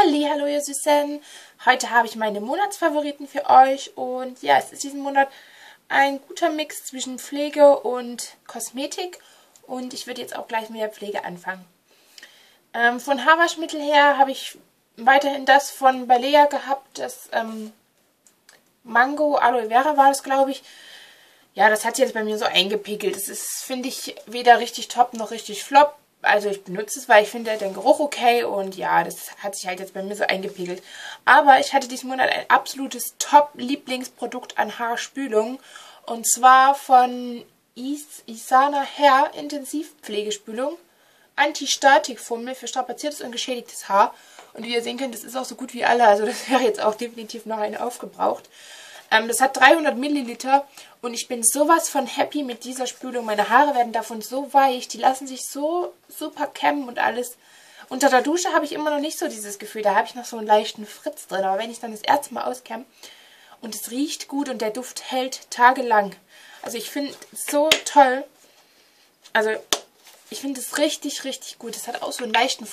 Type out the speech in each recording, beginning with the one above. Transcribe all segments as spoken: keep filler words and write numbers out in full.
Hallihallo ihr Süßen! Heute habe ich meine Monatsfavoriten für euch und ja, es ist diesen Monat ein guter Mix zwischen Pflege und Kosmetik und ich würde jetzt auch gleich mit der Pflege anfangen. Ähm, von Haarwaschmittel her habe ich weiterhin das von Balea gehabt, das ähm, Mango Aloe Vera war das, glaube ich. Ja, das hat sich jetzt bei mir so eingepegelt. Das ist, finde ich, weder richtig top noch richtig flop. Also ich benutze es, weil ich finde den Geruch okay und ja, das hat sich halt jetzt bei mir so eingepegelt. Aber ich hatte diesen Monat ein absolutes Top-Lieblingsprodukt an Haarspülung und zwar von Is Isana Hair Intensivpflegespülung. Anti-Statik-Formel für strapaziertes und geschädigtes Haar. Und wie ihr sehen könnt, das ist auch so gut wie alle, also das wäre jetzt auch definitiv noch eine aufgebraucht. Ähm, das hat dreihundert Milliliter und ich bin sowas von happy mit dieser Spülung. Meine Haare werden davon so weich, die lassen sich so super kämmen und alles. Unter der Dusche habe ich immer noch nicht so dieses Gefühl, da habe ich noch so einen leichten Fritz drin. Aber wenn ich dann das erste Mal auskämme und es riecht gut und der Duft hält tagelang. Also ich finde es so toll. Also ich finde es richtig, richtig gut. Es hat auch so einen leichten,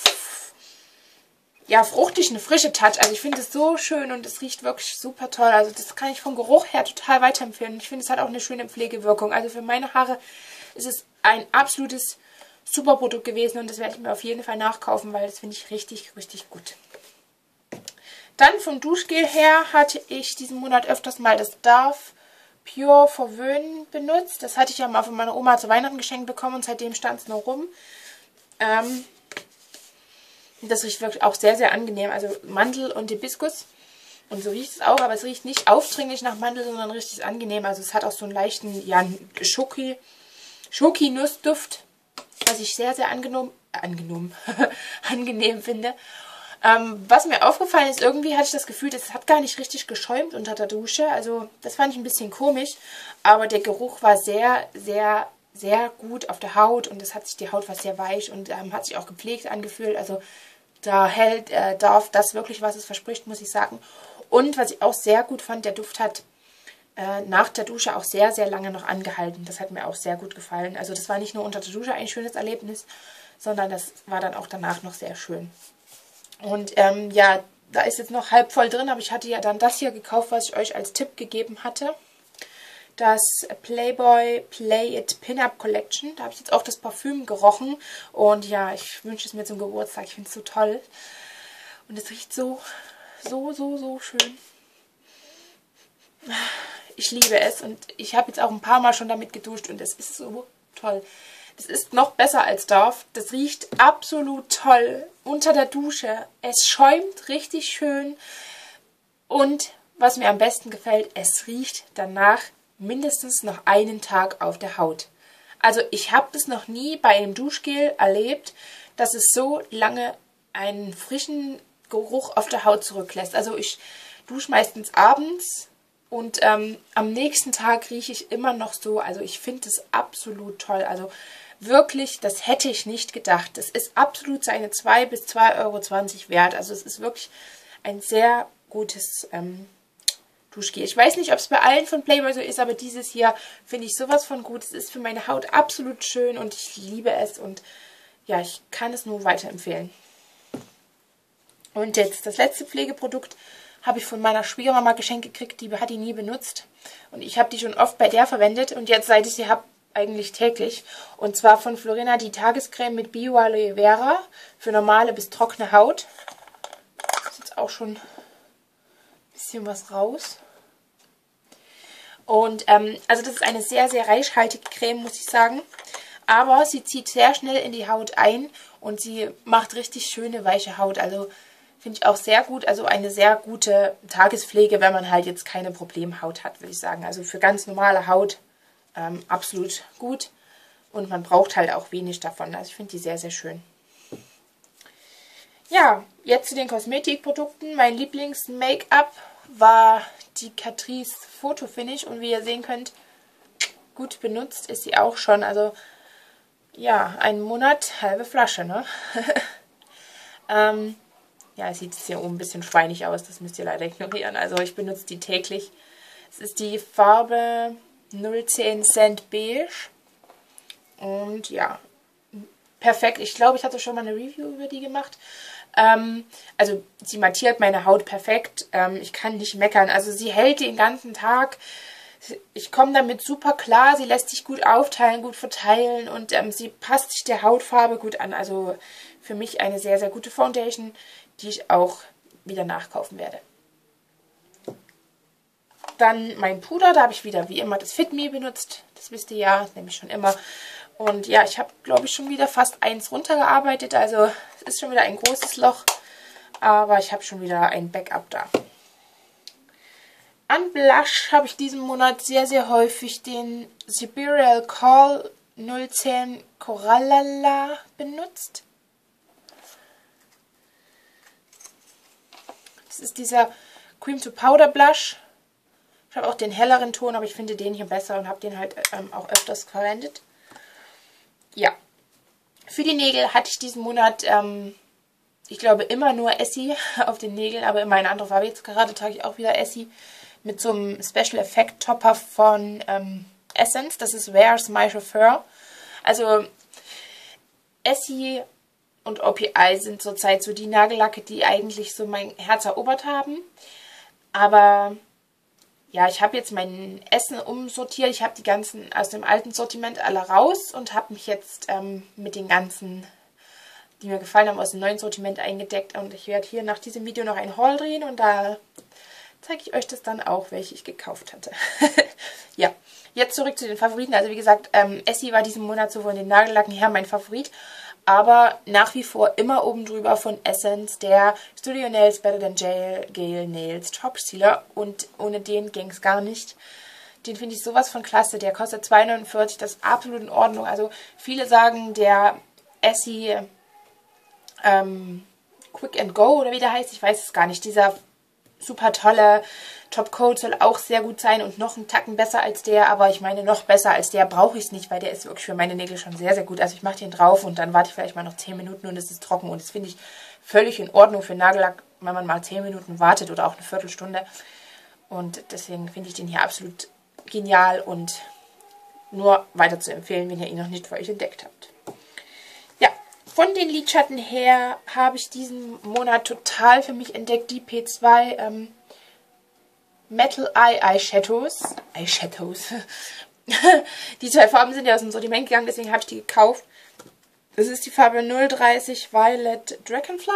ja, fruchtigen, frische Touch. Also ich finde es so schön und es riecht wirklich super toll. Also das kann ich vom Geruch her total weiterempfehlen. Ich finde, es hat auch eine schöne Pflegewirkung. Also für meine Haare ist es ein absolutes super Produkt gewesen und das werde ich mir auf jeden Fall nachkaufen, weil das finde ich richtig, richtig gut. Dann vom Duschgel her hatte ich diesen Monat öfters mal das Dove Pure Verwöhnen benutzt. Das hatte ich ja mal von meiner Oma zu Weihnachten geschenkt bekommen und seitdem stand es noch rum. Ähm, das riecht wirklich auch sehr, sehr angenehm. Also Mandel und Hibiskus. Und so riecht es auch, aber es riecht nicht aufdringlich nach Mandel, sondern richtig angenehm. Also es hat auch so einen leichten, ja, Schoki, Schoki-Nussduft, was ich sehr, sehr angenehm, angenehm, angenehm finde. Ähm, was mir aufgefallen ist, irgendwie hatte ich das Gefühl, das hat gar nicht richtig geschäumt unter der Dusche. Also das fand ich ein bisschen komisch. Aber der Geruch war sehr, sehr, sehr gut auf der Haut. Und es hat sich, die Haut war sehr weich und ähm, hat sich auch gepflegt angefühlt. Also da hält äh, Dove das wirklich, was es verspricht, muss ich sagen. Und was ich auch sehr gut fand, der Duft hat äh, nach der Dusche auch sehr, sehr lange noch angehalten. Das hat mir auch sehr gut gefallen. Also das war nicht nur unter der Dusche ein schönes Erlebnis, sondern das war dann auch danach noch sehr schön. Und ähm, ja, da ist jetzt noch halb voll drin, aber ich hatte ja dann das hier gekauft, was ich euch als Tipp gegeben hatte. Das Playboy Play It Pin-Up Collection. Da habe ich jetzt auch das Parfüm gerochen. Und ja, ich wünsche es mir zum Geburtstag. Ich finde es so toll. Und es riecht so, so, so, so schön. Ich liebe es. Und ich habe jetzt auch ein paar Mal schon damit geduscht. Und es ist so toll. Das ist noch besser als Dove. Das riecht absolut toll unter der Dusche. Es schäumt richtig schön. Und was mir am besten gefällt, es riecht danach mindestens noch einen Tag auf der Haut. Also ich habe das noch nie bei einem Duschgel erlebt, dass es so lange einen frischen Geruch auf der Haut zurücklässt. Also ich dusche meistens abends. Und ähm, am nächsten Tag rieche ich immer noch so. Also ich finde es absolut toll. Also wirklich, das hätte ich nicht gedacht. Das ist absolut seine zwei bis zwei Euro zwanzig wert. Also es ist wirklich ein sehr gutes ähm, Duschgel. Ich weiß nicht, ob es bei allen von Playboy so ist, aber dieses hier finde ich sowas von gut. Es ist für meine Haut absolut schön und ich liebe es. Und ja, ich kann es nur weiterempfehlen. Und jetzt das letzte Pflegeprodukt habe ich von meiner Schwiegermama geschenkt gekriegt, die hat die nie benutzt. Und ich habe die schon oft bei der verwendet und jetzt, seit ich sie habe, eigentlich täglich. Und zwar von Florina die Tagescreme mit Bio Aloe Vera für normale bis trockene Haut. Da ist jetzt auch schon ein bisschen was raus. Und ähm, also das ist eine sehr, sehr reichhaltige Creme, muss ich sagen. Aber sie zieht sehr schnell in die Haut ein und sie macht richtig schöne, weiche Haut. Also finde ich auch sehr gut, also eine sehr gute Tagespflege, wenn man halt jetzt keine Problemhaut hat, würde ich sagen. Also für ganz normale Haut ähm, absolut gut und man braucht halt auch wenig davon. Also ich finde die sehr, sehr schön. Ja, jetzt zu den Kosmetikprodukten. Mein Lieblings-Make-up war die Catrice Photo Finish und wie ihr sehen könnt, gut benutzt ist sie auch schon. Also ja, einen Monat, halbe Flasche, ne? ähm, Ja, es sieht hier oben ein bisschen schweinig aus, das müsst ihr leider ignorieren. Also ich benutze die täglich. Es ist die Farbe null zehn Cent Beige. Und ja, perfekt. Ich glaube, ich hatte schon mal eine Review über die gemacht. Ähm, also sie mattiert meine Haut perfekt. Ähm, ich kann nicht meckern. Also sie hält den ganzen Tag. Ich komme damit super klar. Sie lässt sich gut aufteilen, gut verteilen und ähm, sie passt sich der Hautfarbe gut an. Also für mich eine sehr, sehr gute Foundation, die ich auch wieder nachkaufen werde. Dann mein Puder, da habe ich wieder wie immer das Fit Me benutzt. Das wisst ihr ja, das nehme ich schon immer. Und ja, ich habe, glaube ich, schon wieder fast eins runtergearbeitet. Also es ist schon wieder ein großes Loch. Aber ich habe schon wieder ein Backup da. An Blush habe ich diesen Monat sehr, sehr häufig den Sibereal Call null zehn Corallala benutzt. Das ist dieser Cream to Powder Blush. Ich habe auch den helleren Ton, aber ich finde den hier besser und habe den halt ähm, auch öfters verwendet. Ja, für die Nägel hatte ich diesen Monat, ähm, ich glaube, immer nur Essie auf den Nägeln, aber immer eine andere Farbe. Jetzt gerade trage ich auch wieder Essie mit so einem Special Effect Topper von ähm, Essence. Das ist Where's My Chauffeur. Also Essie und O P I sind zurzeit so die Nagellacke, die eigentlich so mein Herz erobert haben. Aber ja, ich habe jetzt mein Essen umsortiert. Ich habe die ganzen aus dem alten Sortiment alle raus und habe mich jetzt ähm, mit den ganzen, die mir gefallen haben, aus dem neuen Sortiment eingedeckt. Und ich werde hier nach diesem Video noch ein Haul drehen und da zeige ich euch das dann auch, welche ich gekauft hatte. Ja, jetzt zurück zu den Favoriten. Also wie gesagt, ähm, Essie war diesen Monat so von den Nagellacken her mein Favorit. Aber nach wie vor immer oben drüber von Essence der Studio Nails Better Than Gel, Gel Nails Top Sealer. Und ohne den ging es gar nicht. Den finde ich sowas von klasse. Der kostet zwei neunundvierzig, das ist absolut in Ordnung. Also viele sagen, der Essie ähm, Quick and Go oder wie der heißt, ich weiß es gar nicht. Dieser super tolle Top Coat soll auch sehr gut sein und noch einen Tacken besser als der, aber ich meine, noch besser als der brauche ich es nicht, weil der ist wirklich für meine Nägel schon sehr, sehr gut. Also ich mache den drauf und dann warte ich vielleicht mal noch zehn Minuten und es ist trocken und das finde ich völlig in Ordnung für Nagellack, wenn man mal zehn Minuten wartet oder auch eine Viertelstunde. Und deswegen finde ich den hier absolut genial und nur weiter zu empfehlen, wenn ihr ihn noch nicht für euch entdeckt habt. Ja, von den Lidschatten her habe ich diesen Monat total für mich entdeckt die P zwei ähm, Metal Eye Eyeshadows. Eyeshadows. Die zwei Farben sind ja aus dem Sortiment gegangen, deswegen habe ich die gekauft. Das ist die Farbe null dreißig Violet Dragonfly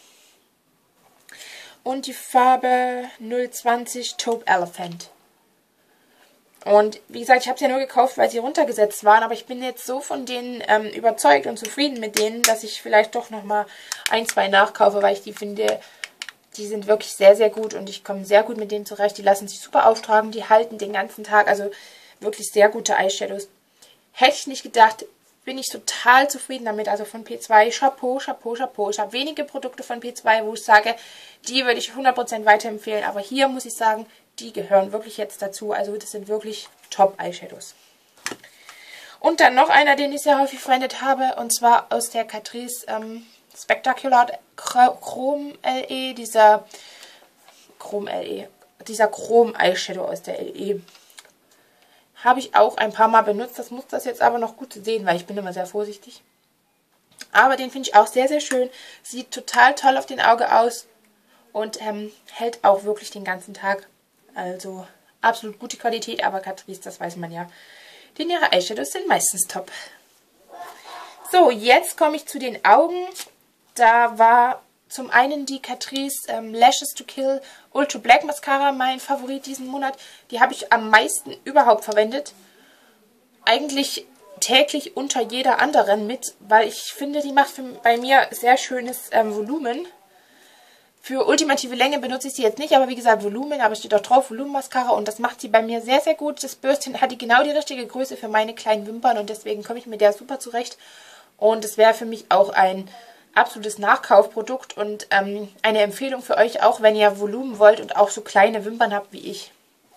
und die Farbe null zwanzig Taupe Elephant. Und wie gesagt, ich habe sie ja nur gekauft, weil sie runtergesetzt waren, aber ich bin jetzt so von denen ähm, überzeugt und zufrieden mit denen, dass ich vielleicht doch nochmal ein, zwei nachkaufe, weil ich die finde, die sind wirklich sehr, sehr gut und ich komme sehr gut mit denen zurecht. Die lassen sich super auftragen, die halten den ganzen Tag, also wirklich sehr gute Eyeshadows. Hätte ich nicht gedacht, bin ich total zufrieden damit, also von P zwei, Chapeau, Chapeau, Chapeau. Ich habe wenige Produkte von P zwei, wo ich sage, die würde ich hundert Prozent weiterempfehlen, aber hier muss ich sagen, die gehören wirklich jetzt dazu, also das sind wirklich Top-Eyeshadows. Und dann noch einer, den ich sehr häufig verwendet habe, und zwar aus der Catrice ähm, Spectacular Chrome L E, dieser Chrome L E, dieser Chrome Eyeshadow aus der L E. Habe ich auch ein paar Mal benutzt. Das muss das jetzt aber noch gut sehen, weil ich bin immer sehr vorsichtig. Aber den finde ich auch sehr, sehr schön. Sieht total toll auf den Auge aus und ähm, hält auch wirklich den ganzen Tag. Also absolut gute Qualität, aber Catrice, das weiß man ja. Denn ihre Eyeshadows sind meistens top. So, jetzt komme ich zu den Augen. Da war zum einen die Catrice ähm, Lashes to Kill Ultra Black Mascara mein Favorit diesen Monat. Die habe ich am meisten überhaupt verwendet. Eigentlich täglich unter jeder anderen mit, weil ich finde, die macht für, bei mir sehr schönes ähm, Volumen. Für ultimative Länge benutze ich sie jetzt nicht, aber wie gesagt, Volumen, aber steht auch drauf, Volumenmascara und das macht sie bei mir sehr, sehr gut. Das Bürstchen hat die genau die richtige Größe für meine kleinen Wimpern und deswegen komme ich mit der super zurecht. Und es wäre für mich auch ein absolutes Nachkaufprodukt und ähm, eine Empfehlung für euch, auch wenn ihr Volumen wollt und auch so kleine Wimpern habt wie ich.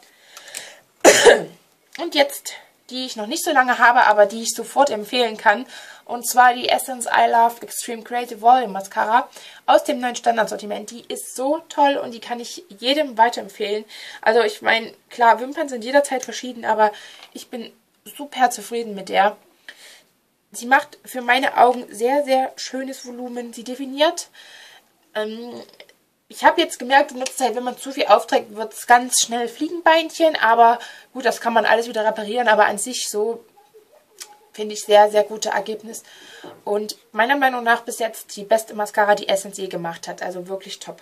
Und jetzt, die ich noch nicht so lange habe, aber die ich sofort empfehlen kann, und zwar die Essence I Love Extreme Creative Volume Mascara aus dem neuen Standardsortiment. Die ist so toll und die kann ich jedem weiterempfehlen. Also ich meine, klar, Wimpern sind jederzeit verschieden, aber ich bin super zufrieden mit der. Sie macht für meine Augen sehr, sehr schönes Volumen. Sie definiert Ähm, ich habe jetzt gemerkt, in letzter Zeit, wenn man zu viel aufträgt, wird es ganz schnell Fliegenbeinchen. Aber gut, das kann man alles wieder reparieren. Aber an sich so finde ich sehr, sehr gute Ergebnis. Und meiner Meinung nach bis jetzt die beste Mascara, die Essence je gemacht hat. Also wirklich top.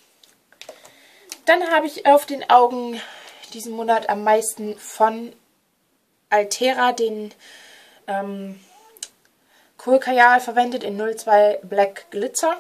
Dann habe ich auf den Augen diesen Monat am meisten von Altera den ähm, Kohlkajal verwendet in null zwei Black Glitzer.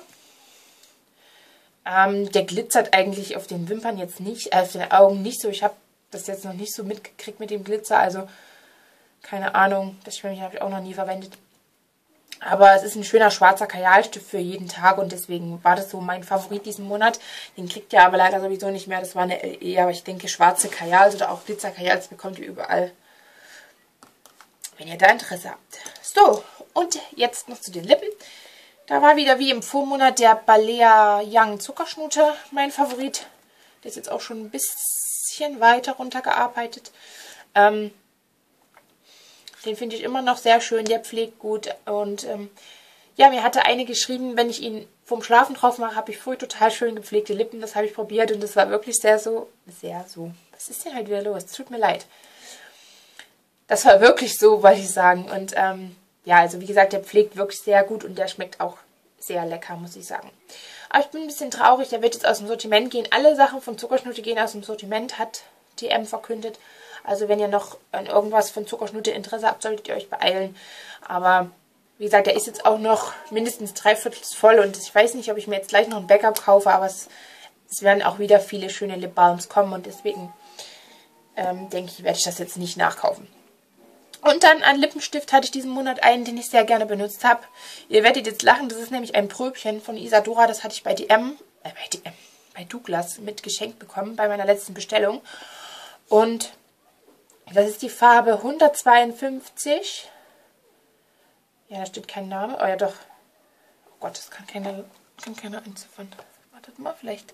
Ähm, der glitzert eigentlich auf den Wimpern jetzt nicht, äh, auf den Augen nicht so. Ich habe das jetzt noch nicht so mitgekriegt mit dem Glitzer, also keine Ahnung, das Schwämmchen habe ich auch noch nie verwendet. Aber es ist ein schöner schwarzer Kajalstift für jeden Tag und deswegen war das so mein Favorit diesen Monat. Den kriegt ihr aber leider sowieso nicht mehr, das war eine L E, aber ich denke schwarze Kajals oder auch Glitzerkajals bekommt ihr überall, wenn ihr da Interesse habt. So, und jetzt noch zu den Lippen. Da war wieder wie im Vormonat der Balea Young Zuckerschnute mein Favorit. Der ist jetzt auch schon ein bisschen weiter runtergearbeitet. Ähm, den finde ich immer noch sehr schön, der pflegt gut. Und ähm, ja, mir hatte eine geschrieben, wenn ich ihn vorm Schlafen drauf mache, habe ich früh total schön gepflegte Lippen. Das habe ich probiert und das war wirklich sehr so, sehr so. Was ist denn halt wieder los? Tut mir leid. Das war wirklich so, wollte ich sagen. Und ähm, ja, also wie gesagt, der pflegt wirklich sehr gut und der schmeckt auch sehr lecker, muss ich sagen. Aber ich bin ein bisschen traurig, der wird jetzt aus dem Sortiment gehen. Alle Sachen von Zuckerschnute gehen aus dem Sortiment, hat D M verkündet. Also wenn ihr noch an irgendwas von Zuckerschnute Interesse habt, solltet ihr euch beeilen. Aber wie gesagt, der ist jetzt auch noch mindestens dreiviertel voll und ich weiß nicht, ob ich mir jetzt gleich noch ein Backup kaufe, aber es, es werden auch wieder viele schöne Lip Balms kommen und deswegen ähm, denke ich, werde ich das jetzt nicht nachkaufen. Und dann an Lippenstift hatte ich diesen Monat einen, den ich sehr gerne benutzt habe. Ihr werdet jetzt lachen, das ist nämlich ein Pröbchen von Isadora. Das hatte ich bei D M, äh, bei D M, bei Douglas mit geschenkt bekommen, bei meiner letzten Bestellung. Und das ist die Farbe hundertzweiundfünfzig. Ja, da steht kein Name. Oh ja, doch. Oh Gott, das kann keiner, kann keiner einziffern. Wartet mal, vielleicht.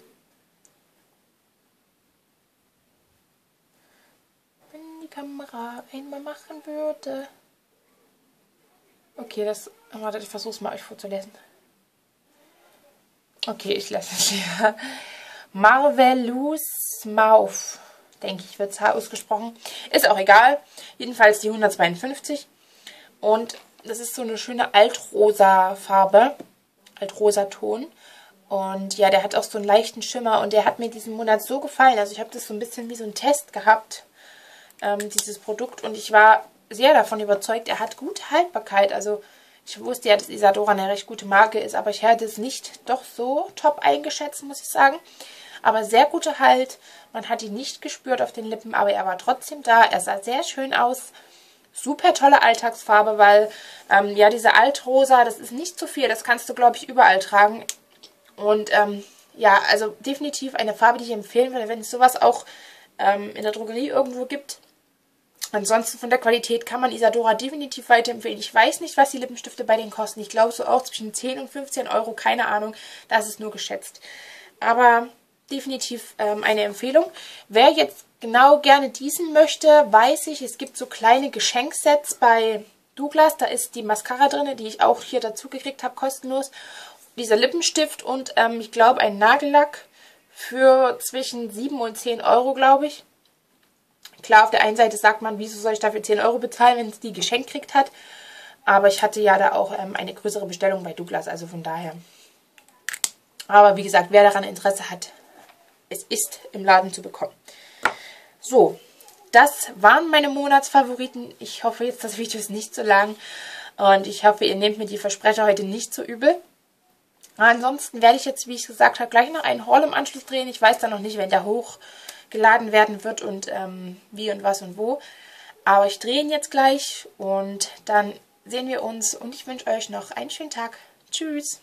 Wenn die Kamera einmal machen würde. Okay, das. Warte, ich versuche es mal euch vorzulesen. Okay, ich lasse es lieber. Marvelous Mouth, denke ich, wird es ausgesprochen. Ist auch egal. Jedenfalls die hundertzweiundfünfzig. Und das ist so eine schöne altrosa Farbe. Altrosa Ton. Und ja, der hat auch so einen leichten Schimmer. Und der hat mir diesen Monat so gefallen. Also ich habe das so ein bisschen wie so ein Test gehabt. Ähm, dieses Produkt. Und ich war sehr davon überzeugt, er hat gute Haltbarkeit. Also ich wusste ja, dass Isadora eine recht gute Marke ist. Aber ich hätte es nicht doch so top eingeschätzt, muss ich sagen. Aber sehr guter Halt. Man hat ihn nicht gespürt auf den Lippen, aber er war trotzdem da. Er sah sehr schön aus. Super tolle Alltagsfarbe, weil ähm, ja, diese Altrosa, das ist nicht zu viel. Das kannst du, glaube ich, überall tragen. Und ähm, ja, also definitiv eine Farbe, die ich empfehlen würde, wenn es sowas auch ähm, in der Drogerie irgendwo gibt. Ansonsten von der Qualität kann man Isadora definitiv weiterempfehlen. Ich weiß nicht, was die Lippenstifte bei denen kosten. Ich glaube so auch zwischen zehn und fünfzehn Euro, keine Ahnung. Das ist nur geschätzt. Aber definitiv ähm, eine Empfehlung. Wer jetzt genau gerne diesen möchte, weiß ich, es gibt so kleine Geschenksets bei Douglas. Da ist die Mascara drin, die ich auch hier dazu gekriegt habe, kostenlos. Dieser Lippenstift und ähm, ich glaube ein Nagellack für zwischen sieben und zehn Euro, glaube ich. Klar, auf der einen Seite sagt man, wieso soll ich dafür zehn Euro bezahlen, wenn es die geschenkt kriegt hat. Aber ich hatte ja da auch ähm, eine größere Bestellung bei Douglas, also von daher. Aber wie gesagt, wer daran Interesse hat, es ist im Laden zu bekommen. So, das waren meine Monatsfavoriten. Ich hoffe jetzt, das Video ist nicht so lang. Und ich hoffe, ihr nehmt mir die Versprecher heute nicht so übel. Ansonsten werde ich jetzt, wie ich gesagt habe, gleich noch einen Haul im Anschluss drehen. Ich weiß dann noch nicht, wenn der hochgeladen werden wird und ähm, wie und was und wo. Aber ich drehe ihn jetzt gleich und dann sehen wir uns. Und ich wünsche euch noch einen schönen Tag. Tschüss!